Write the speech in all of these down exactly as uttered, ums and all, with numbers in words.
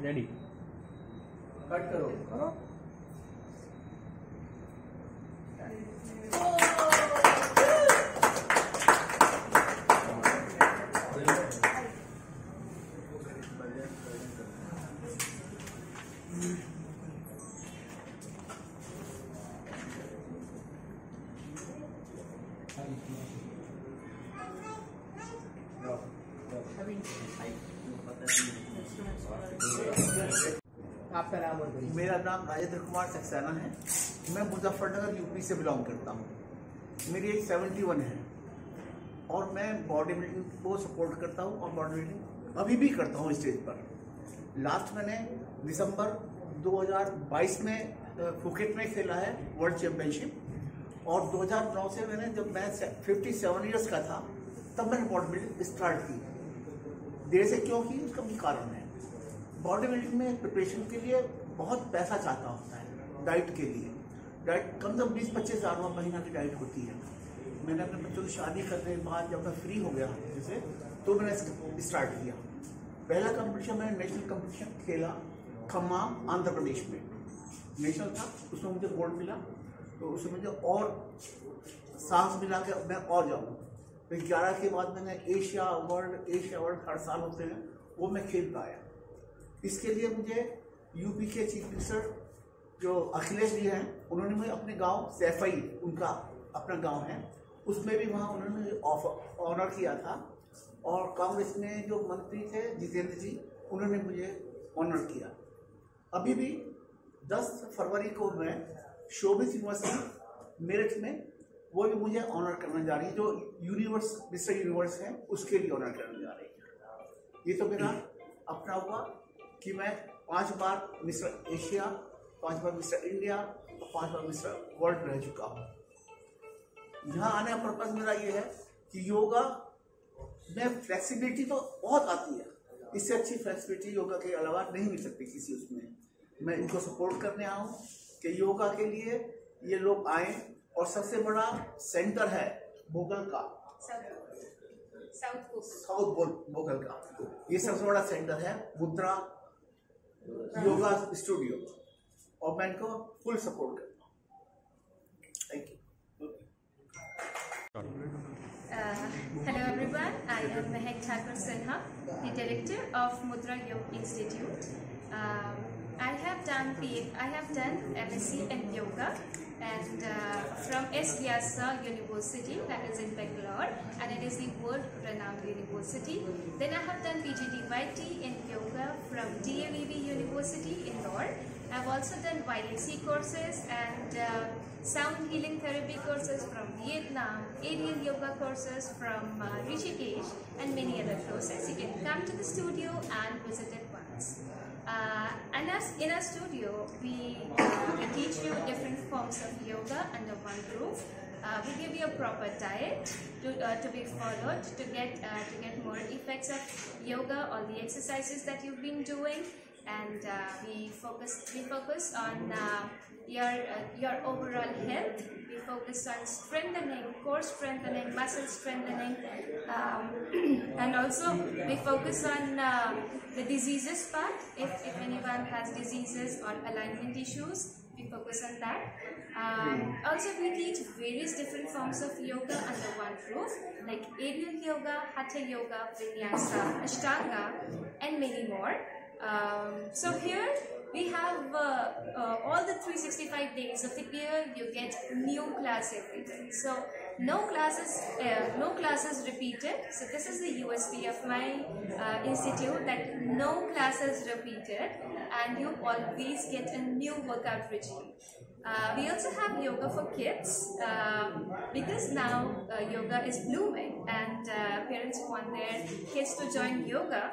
Ready cut करो करो आपका नाम और परिचय? मेरा नाम राजेंद्र कुमार सक्सेना है। मैं मुजफ्फरनगर यूपी से बिलोंग करता हूँ। मेरी एज सेवेंटी वन है और मैं बॉडी बिल्डिंग को सपोर्ट करता हूँ और बॉडी बिल्डिंग अभी भी करता हूँ स्टेज पर। लास्ट मैंने दिसंबर दो हज़ार बाईस में फुकेट में खेला है वर्ल्ड चैम्पियनशिप और दो हज़ार नौ से मैंने जब मैं सत्तावन इयर्स का था तब मैंने बॉडी बिल्डिंग स्टार्ट की। देर से क्यों की उसका भी कारण है। बॉडी बिल्डिंग में प्रिपरेशन के लिए बहुत पैसा चाहता होता है। डाइट के लिए डाइट कम से कम बीस पच्चीस हज़ार महीना की डाइट होती है। मैंने अपने बच्चों की शादी करने के बाद जब मैं फ्री हो गया जैसे तो मैंने स्टार्ट किया। पहला कंपटीशन मैंने नेशनल कंपटीशन खेला खम्मा आंध्र प्रदेश में, नेशनल था, उसमें मुझे गोल्ड मिला। तो उसमें मुझे और साहस मिला कि मैं और जाऊँ। फिर ग्यारह के बाद मैंने एशिया वर्ल्ड एशिया वर्ल्ड हर साल होते हैं वो मैं खेल पाया। इसके लिए मुझे यूपी के चीफ मिनिस्टर जो अखिलेश जी हैं उन्होंने मुझे अपने गांव सैफई, उनका अपना गांव है, उसमें भी वहाँ उन्होंने ऑफर ऑनर किया था। और कांग्रेस में जो मंत्री थे जितेंद्र जी उन्होंने मुझे ऑनर किया। अभी भी दस फरवरी को मैं शोभित यूनिवर्सिटी मेरठ में वो भी मुझे ऑनर करने जा रही है, जो यूनिवर्स मिस्टर यूनिवर्स है उसके लिए ऑनर करने जा रही है। ये तो मेरा अपना हुआ कि मैं पांच बार मिस्टर एशिया, पांच बार मिस्टर इंडिया और पांच बार मिस्टर वर्ल्ड रह चुका हूँ। यहाँ आने का पर्पज मेरा ये है कि योगा में फ्लेक्सिबिलिटी तो बहुत आती है, इससे अच्छी फ्लेक्सिबिलिटी योगा के अलावा नहीं मिल सकती किसी उसमें। मैं इनको सपोर्ट करने आया हूँ कि योगा के लिए ये लोग आए। और सबसे बड़ा सेंटर है भोगल का, साउथ साउथ भोगल का, ये सबसे बड़ा सेंटर है मुद्रा योगा स्टूडियो और मैं इनको फुल सपोर्ट करता हूँ। Thank you. Hello everyone, I am Mehak Thakur Sinha, the director of Mudra Yoga Institute. Um, I have done P I have done M S c in yoga and uh, from S Vyasa University, that is in Bangalore, and it is the world renowned university. Then I have done P G D Y T in yoga from D A V B University in Indore. I have also done Y A C courses and uh, sound healing therapy courses from Vietnam, aerial yoga courses from uh, Rishikesh, and many other courses. You can come to the studio and visit it once. Uh, and as in our studio, we, uh, we teach you different forms of yoga under one roof. Uh, we give you a proper diet to, uh, to be followed to get uh, to get more effects of yoga, all the exercises that you've been doing, and uh, we focus we focus on uh, your uh, your overall health. We focus on strengthening, core strengthening, muscle strengthening, um, and also we focus on uh, the diseases part. If, if anyone has diseases or alignment issues, we focus on that. Um, also, we teach various different forms of yoga under one roof, like aerial yoga, hatha yoga, vinyasa, ashtanga, and many more. Um, so here we have uh, uh, all the three hundred sixty-five days of the year. You get new class every day. So no classes, uh, no classes repeated. So this is the U S P of my uh, institute, that no classes repeated, and you always get a new workout regime. Uh, we also have yoga for kids um, because now uh, yoga is blooming and uh, parents want their kids to join yoga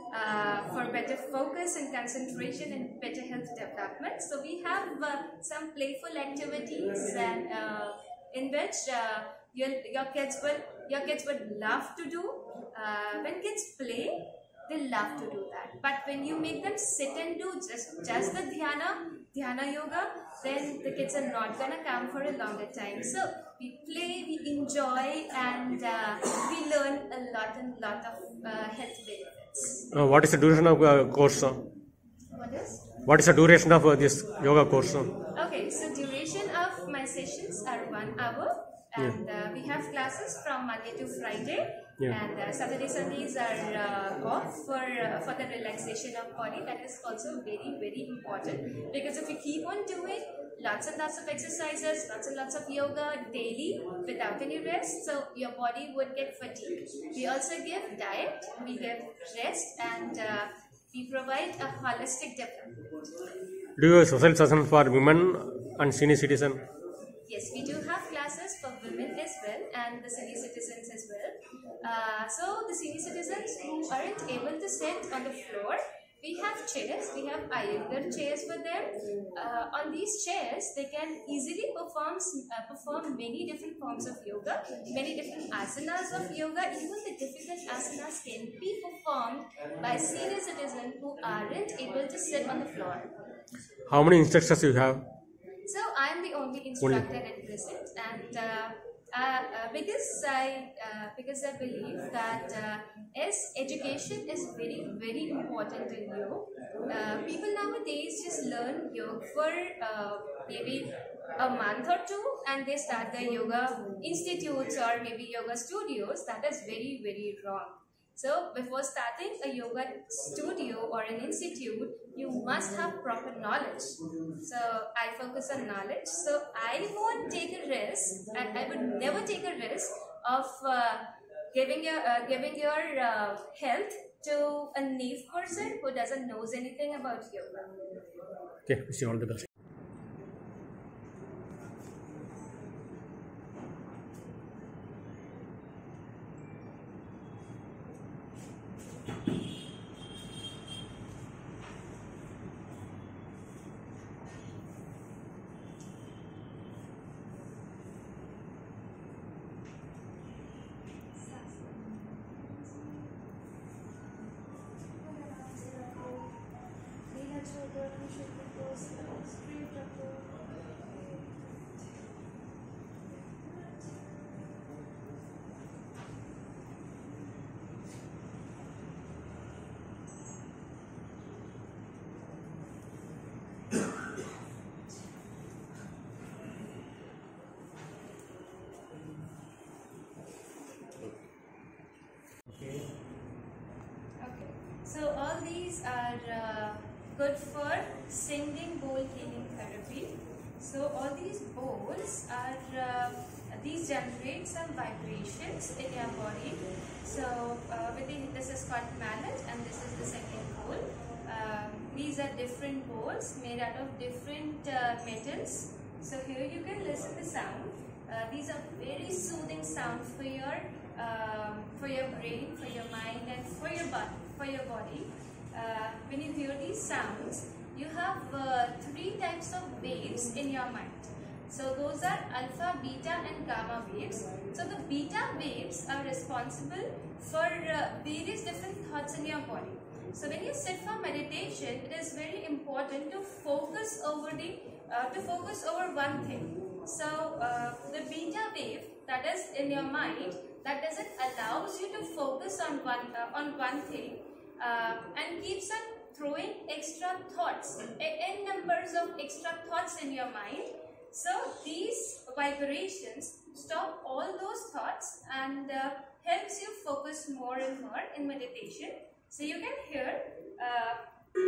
uh, for better focus and concentration and better health development. So we have uh, some playful activities and uh, in which uh, your, your kids will your kids would love to do. Uh, when kids play, they love to do that. But when you make them sit and do just just the dhyana, dhyana yoga, then the kids are not gonna come for a longer time. So we play, we enjoy, and uh, we learn a lot and lot of uh, health benefits. Uh, what is the duration of uh, course? Uh? for this? What is the duration of uh, this yoga course? Okay, so duration of my sessions are one hour, and Yeah. uh, we have classes from Monday to Friday, Yeah. and uh, Saturday Sundays are uh, off for uh, for the relaxation of body. That is also very very important, because if you keep on doing lots and lots of exercises, lots and lots of yoga daily without any rest, so your body would get fatigued. We also give diet, we give rest, and uh, we provide a holistic development. Do you have social session for women and senior citizen? Yes, we do have classes for women as well and the senior citizens as well. Uh, so the senior citizens who aren't able to sit on the floor, we have chairs, we have Iyengar chairs for them. Uh, on these chairs, they can easily perform, uh, perform many different forms of yoga, many different asanas of yoga. Even the difficult asanas can be performed by senior citizens who aren't able to sit on the floor. How many instructors you have? So I am the only instructor at present, and uh, uh, uh, because I uh, because I believe that uh, as education is very very important in yoga, uh, people nowadays just learn yoga for uh, maybe a month or two, and they start their yoga institutes or maybe yoga studios. That is very very wrong. So before starting a yoga studio or an institute, you must have proper knowledge. So I focus on knowledge. So I won't take a risk, and I would never take a risk of uh, giving your uh, giving your uh, health to a naive person who doesn't knows anything about yoga. Okay, wish you all the best. Okay, so all these are uh, good for singing bowl cleaning therapy. So all these bowls are, uh, these generate some vibrations in your body. So uh, with the, this is called mallet, and this is the second bowl. Um, these are different bowls made out of different uh, metals. So here you can listen to sound. Uh, these are very soothing sound for your um, for your brain, for your mind, and for your body. For your body. Uh, when you hear these sounds, you have uh, three types of waves in your mind. So those are alpha, beta, and gamma waves. So the beta waves are responsible for uh, various different thoughts in your body. So when you sit for meditation, it is very important to focus over the uh, to focus over one thing. So uh, the beta wave that is in your mind, that doesn't allows you to focus on one uh, on one thing uh, and keeps on throwing extra thoughts, n numbers of extra thoughts in your mind. So these vibrations stop all those thoughts and uh, helps you focus more and more in meditation. So you can hear uh,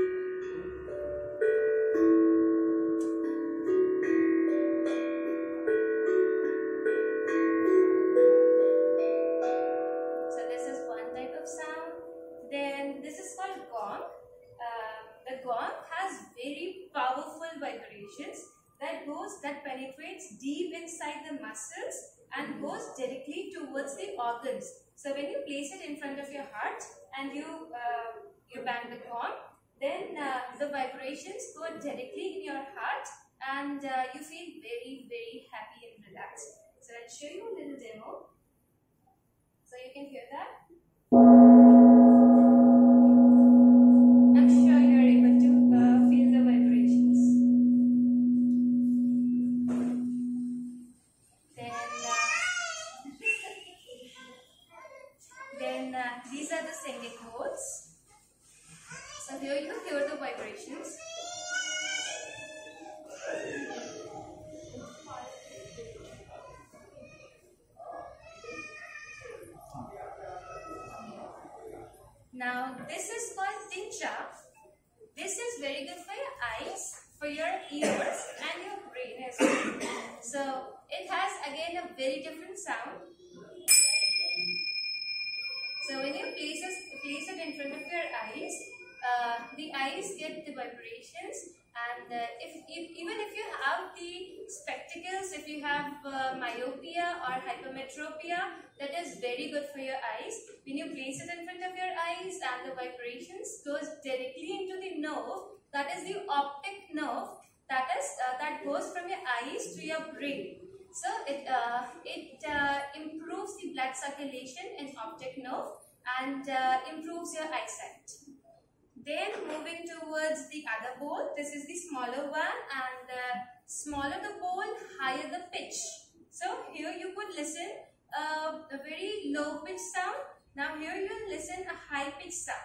so this is one type of sound. Then this is called gong. Uh, the gong has very powerful vibrations that goes that penetrates deep inside the muscles and goes directly towards the organs. So when you place it in front of your heart and you uh, you bang the gong, then uh, the vibrations go directly in your heart, and uh, you feel very very happy and relaxed. So I'll show you a little demo. So you can hear that. I'm sure you're able to uh, feel the vibrations. Then, uh, then uh, these are the singing bowls. So here you hear the vibrations. vibrations. Now this is called tincha. This is very good for your eyes, for your ears and your brain as well. So it has again a very different sound. So when you place it, place it in front of your eyes, uh, the eyes get the vibrations, and uh, if, if even if you have the spectacles, if you have uh, myopia or hypermetropia, that is very good for your eyes. When you place it in front of your eyes and the vibrations goes directly into the nerve, that is the optic nerve, that is uh, that goes from your eyes to your brain. So it uh, it uh, improves the blood circulation in optic nerve and uh, improves your eyesight. Then moving towards the other bowl, this is the smaller one, and uh, smaller the bowl, higher the pitch. So here you could listen uh, a very low pitch sound. Now here you will listen a high pitch sound.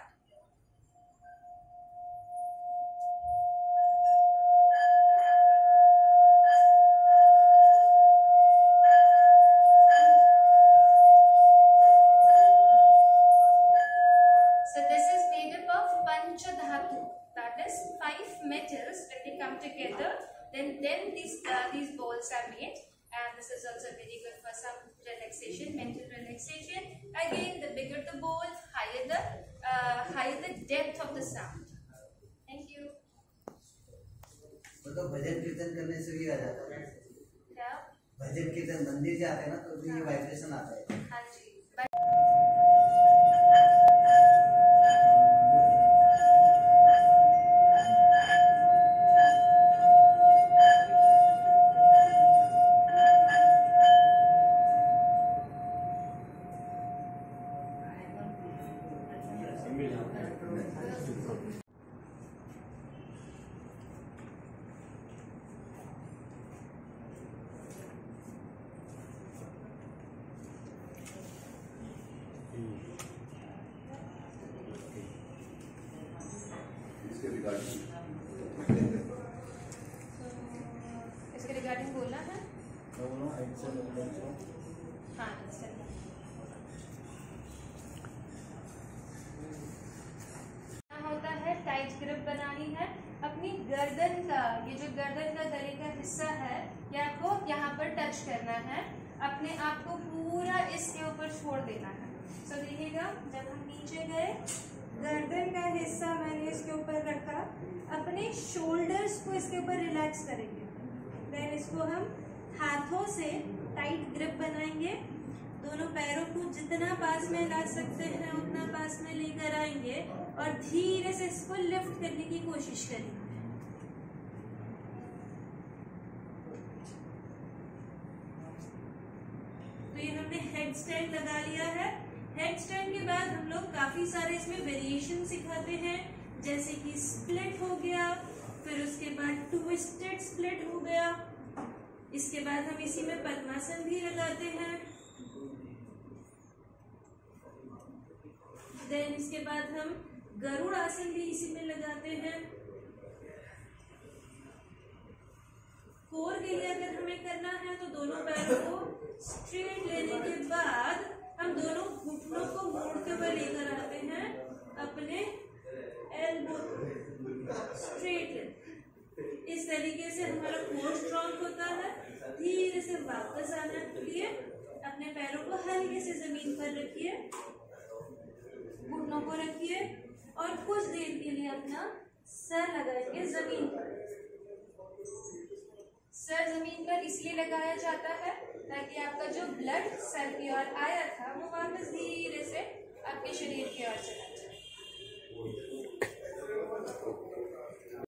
So this is made up of panchadhatu, that is five metals. When they come together, then then these uh, these bowls are made, and this is also very good for some relaxation, mental relaxation. Again, the bigger the bowl, higher the uh, higher the depth of the sound. Thank you. तो भजन कीर्तन करने से भी आ जाता है क्या? भजन कीर्तन मंदिर जाते हैं ना तो भी ये वाइब्रेशन आता है। हाँ जी। इसके रिगार्डिंग बोलना है? हाँ, होता है टाइट ग्रिप बनानी है अपनी गर्दन का, ये जो गर्दन का गले का हिस्सा है ये आपको यहाँ पर टच करना है, अपने आप को पूरा इसके ऊपर छोड़ देना है। तो देखिएगा, जब हम नीचे गए, गर्दन का हिस्सा मैंने इसके ऊपर रखा, अपने शोल्डर्स को इसके ऊपर रिलैक्स करेंगे, देन इसको हम हाथों से टाइट ग्रिप बनाएंगे, दोनों पैरों को जितना पास में ला सकते हैं उतना पास में लेकर आएंगे और धीरे से इसको लिफ्ट करने की कोशिश करेंगे। तो ये हमने हेड स्टैंड लगा लिया है। हेड स्टैंड के बाद हम लोग काफी सारे इसमें वेरिएशन सिखाते हैं, जैसे कि स्प्लिट हो गया, फिर उसके बाद ट्विस्टेड स्प्लिट हो गया, इसके बाद हम इसी में पद्मासन भी लगाते हैं, देन इसके बाद हम गरुड़ आसन भी इसी में लगाते हैं। कोर के लिए अगर हमें करना है तो दोनों पैरों को स्ट्रेट लेने के बाद हम दोनों घुटनों को मोड़ते हुए लेकर आते हैं, अपने एल्बो स्ट्रेट। इस तरीके से हमारा कोर स्ट्रॉन्ग होता है। धीरे से वापस आने के लिए अपने पैरों को हल्के से जमीन पर रखिए, घुटनों को रखिए और कुछ देर के लिए अपना सर लगाएंगे जमीन पर। सर जमीन पर इसलिए लगाया जाता है ताकि आपका जो ब्लड सर की ओर आया था वो वापस धीरे से आपके शरीर की ओर चला जाए।